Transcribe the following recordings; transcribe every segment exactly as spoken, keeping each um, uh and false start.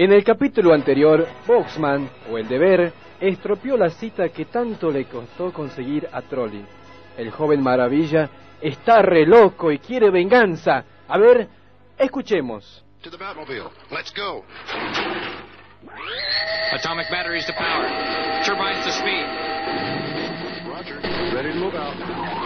En el capítulo anterior, Boxman, o el deber, estropeó la cita que tanto le costó conseguir a Trollin. El joven maravilla está re loco y quiere venganza. A ver, escuchemos. To the Batmobile. Let's go. Atomic batteries to power. Turbines to speed. Roger. Ready to move out.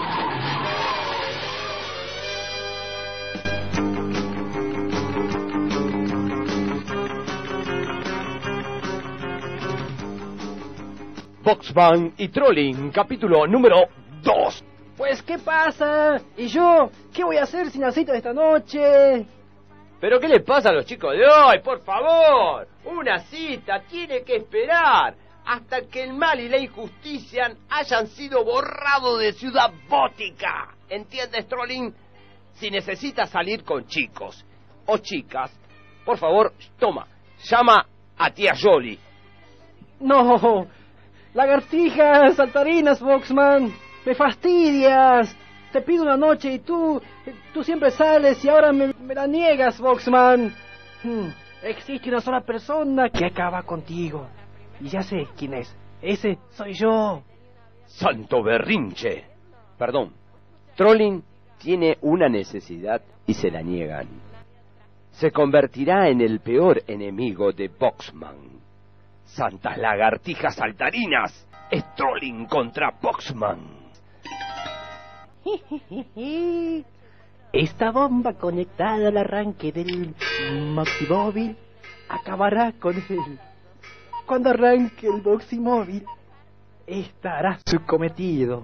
Boxman y Trollin, capítulo número dos. Pues, ¿qué pasa? ¿Y yo? ¿Qué voy a hacer sin la cita de esta noche? ¿Pero qué le pasa a los chicos de hoy? Por favor, una cita tiene que esperar hasta que el mal y la injusticia hayan sido borrados de Ciudad Gótica. ¿Entiendes, Trollin? Si necesitas salir con chicos o chicas, por favor, toma, llama a tía Jolie. No, lagartijas, saltarinas, Boxman, me fastidias. Te pido una noche y tú, tú siempre sales y ahora me, me la niegas, Boxman. Hmm, existe una sola persona que acaba contigo. Y ya sé quién es. Ese soy yo. Santo berrinche. Perdón. Trollin tiene una necesidad y se la niegan. Se convertirá en el peor enemigo de Boxman. Santas lagartijas saltarinas. Es Trollin contra Boxman. Esta bomba conectada al arranque del Maximóvil acabará con él. Cuando arranque el Boximóvil, estará su cometido.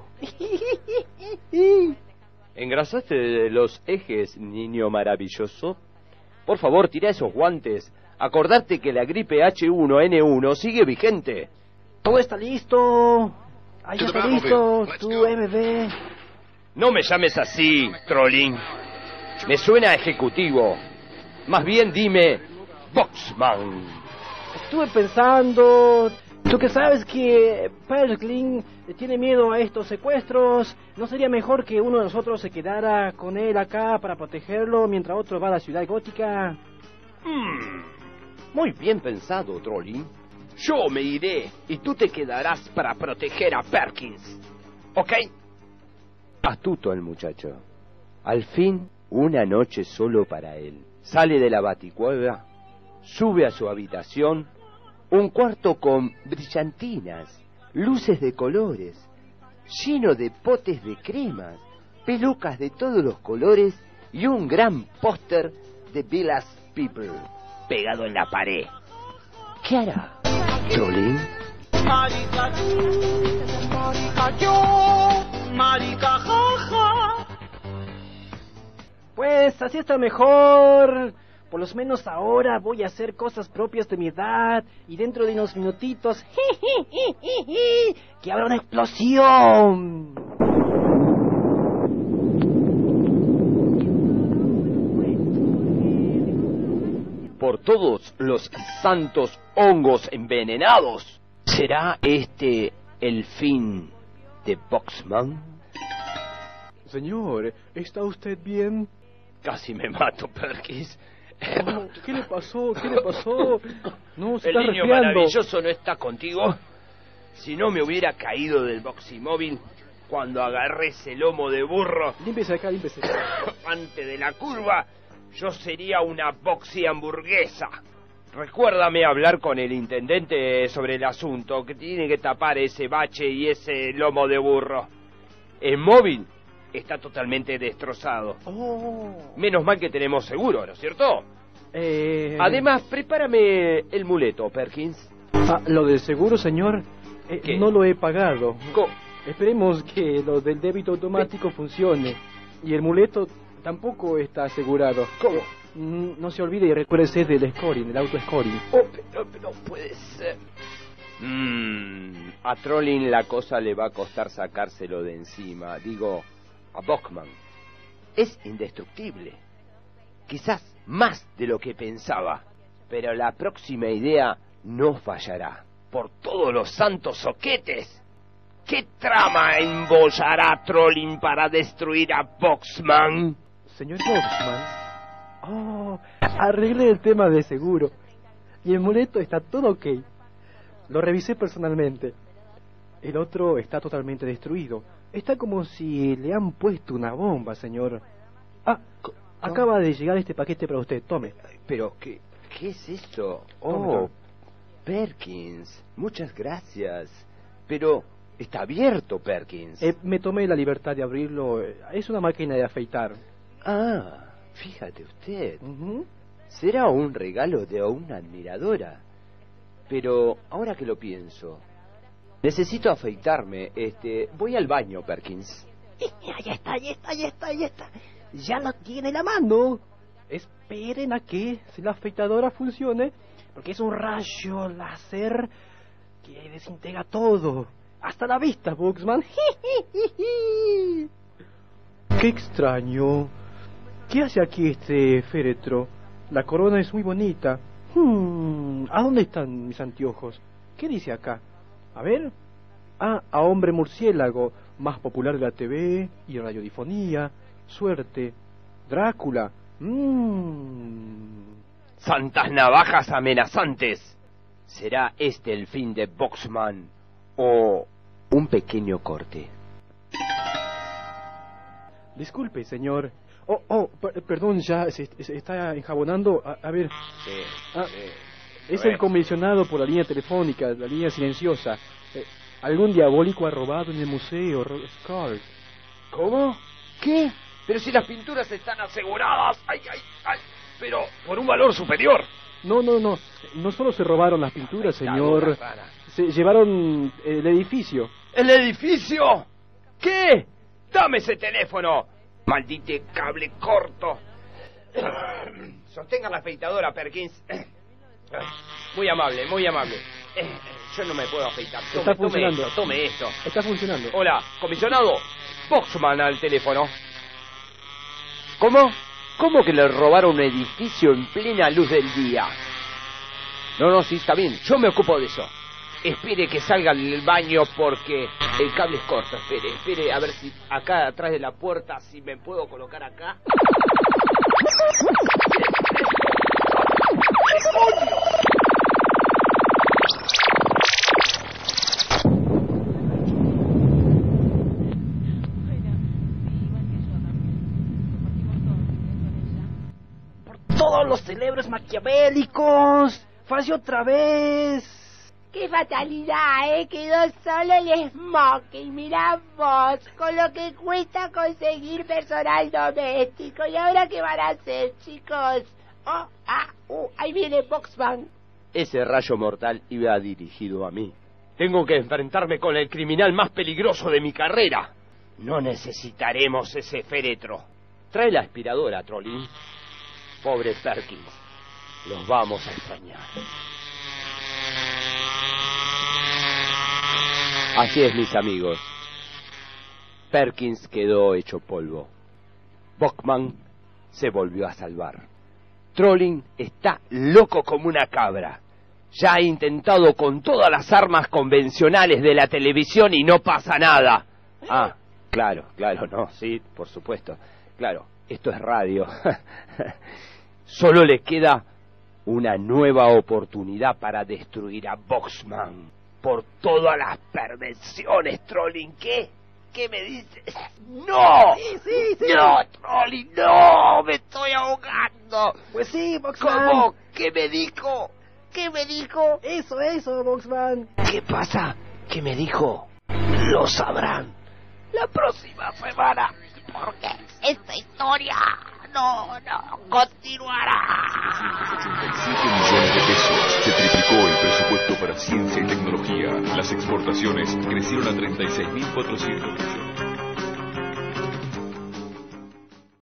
¿Engrasaste los ejes, niño maravilloso? Por favor, tira esos guantes. Acordate que la gripe H uno N uno sigue vigente. Todo está listo. Ahí está listo, tu M V. No me llames así, Trollin. Me suena ejecutivo. Más bien dime, Boxman. Estuve pensando, tú que sabes que Perkling tiene miedo a estos secuestros, ¿no sería mejor que uno de nosotros se quedara con él acá para protegerlo mientras otro va a la Ciudad Gótica? Hmm, muy bien pensado, Trollin. Yo me iré y tú te quedarás para proteger a Perkins. ¿Ok? Astuto el muchacho. Al fin, una noche solo para él. Sale de la baticueva, sube a su habitación, un cuarto con brillantinas, luces de colores, lleno de potes de cremas, pelucas de todos los colores y un gran póster de Village People pegado en la pared. ¿Qué hará, Trollin? Marica tú, marica yo, marica jaja. Pues así está mejor. Por lo menos ahora voy a hacer cosas propias de mi edad. Y dentro de unos minutitos, que habrá una explosión. Por todos los santos hongos envenenados, ¿será este el fin de Boxman? Señor, ¿está usted bien? Casi me mato, Perkins. Oh, ¿qué le pasó? ¿Qué le pasó? No, se El está niño resfriando. maravilloso no está contigo. Si no me hubiera caído del boximóvil cuando agarré ese lomo de burro Límpese acá, límpese. antes de la curva, yo sería una boxy hamburguesa. Recuérdame hablar con el intendente sobre el asunto, que tiene que tapar ese bache y ese lomo de burro. El móvil está totalmente destrozado. Oh. Menos mal que tenemos seguro, ¿no es cierto? Eh... Además, prepárame el muleto, Perkins. Ah, lo del seguro, señor, eh, ¿Qué? no lo he pagado. Co- Esperemos que lo del débito automático funcione. Y el muleto tampoco está asegurado. ¿Cómo? Mm, No se olvide y recuérdese del scoring, del auto scoring. Oh, pero, pero puede ser. Mmm, a Trollin la cosa le va a costar sacárselo de encima. Digo, a Boxman. Es indestructible. Quizás más de lo que pensaba. Pero la próxima idea no fallará. Por todos los santos soquetes. ¿Qué trama embollará Trollin para destruir a Boxman? Señor Boxman. Oh, arregle el tema de seguro. Y el muleto está todo ok. Lo revisé personalmente. El otro está totalmente destruido. Está como si le han puesto una bomba, señor. Ah, acaba de llegar este paquete para usted. Tome. Pero, ¿qué, qué es esto? Tome, Oh, tome. Perkins. Muchas gracias. Pero, está abierto, Perkins. Eh, me tomé la libertad de abrirlo. Es una máquina de afeitar. Ah, fíjate usted. Ujú. Será un regalo de una admiradora. Pero, ahora que lo pienso, necesito afeitarme. Este, voy al baño, Perkins. Ahí está, ahí está, ahí está, ahí está. Ya lo tiene en la mano. Esperen a que si la afeitadora funcione, porque es un rayo láser que desintegra todo. Hasta la vista, Bugsman. Qué extraño. ¿Qué hace aquí este féretro? La corona es muy bonita. Hmm, ¿a dónde están mis anteojos? ¿Qué dice acá? A ver. Ah, a hombre murciélago, más popular de la T V y radiodifonía. Suerte. Drácula. Mmm. ¡Santas navajas amenazantes! ¿Será este el fin de Boxman? ¿O un pequeño corte? Disculpe, señor. Oh, oh, per- perdón, ya se, se está enjabonando. A, a ver, Sí, Ah, sí. es A el ver. comisionado por la línea telefónica, la línea silenciosa. Eh, algún diabólico ha robado en el museo, Ro- Scarf. ¿Cómo? ¿Qué? Pero si las pinturas están aseguradas. ¡Ay, ay, ay! Pero por un valor superior. No, no, no. No solo se robaron las pinturas, Afeitadora señor. rara. Se llevaron el edificio. ¿El edificio? ¿Qué? ¡Dame ese teléfono! ¡Maldito cable corto! Sostenga la afeitadora, Perkins. Muy amable, muy amable. Eh, Yo no me puedo afeitar. Tome, Está tome funcionando. esto, tome esto. Está funcionando. Hola, comisionado. Boxman al teléfono. ¿Cómo? ¿Cómo que le robaron un edificio en plena luz del día? No, no, sí, está bien. Yo me ocupo de eso. Espere que salga del baño porque el cable es corto. Espere, espere, a ver si acá atrás de la puerta, si me puedo colocar acá. Todos los cerebros maquiavélicos. Falló otra vez. ¡Qué fatalidad, eh! Quedó solo el smoking, mirá vos, con lo que cuesta conseguir personal doméstico. ¿Y ahora qué van a hacer, chicos? Oh, ah, uh, ahí viene Boxman. Ese rayo mortal iba dirigido a mí. Tengo que enfrentarme con el criminal más peligroso de mi carrera. No necesitaremos ese féretro. Trae la aspiradora, Trolley. Pobre Perkins. Los vamos a extrañar. Así es, mis amigos. Perkins quedó hecho polvo. Boxman se volvió a salvar. Trolling está loco como una cabra. Ya ha intentado con todas las armas convencionales de la televisión y no pasa nada. Ah, claro, claro, no, sí, por supuesto. Claro, esto es radio. Solo le queda una nueva oportunidad para destruir a Boxman. Por todas las perversiones, Trolling. ¿Qué? ¿Qué me dices? ¡No! Sí, sí, sí. ¡No, Trolling, no! ¡Me estoy ahogando! Pues sí, Boxman. ¿Cómo? ¿Qué me dijo? ¿Qué me dijo? Eso, eso, Boxman. ¿Qué pasa? ¿Qué me dijo? Lo sabrán la próxima semana. Porque esta historia no, no, continuará. ochenta y siete millones de pesos. Se triplicó el presupuesto para ciencia y tecnología. Las exportaciones crecieron a treinta y seis mil cuatrocientos millones.